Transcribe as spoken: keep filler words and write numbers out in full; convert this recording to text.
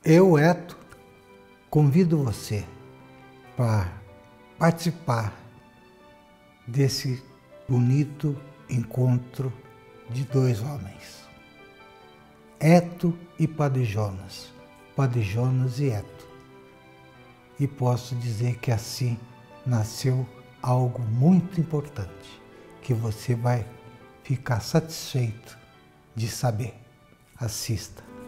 Eu, Eto, convido você para participar desse bonito encontro de dois homens, Eto e Padre Jonas, Padre Jonas e Eto. E posso dizer que assim nasceu algo muito importante, que você vai ficar satisfeito de saber. Assista.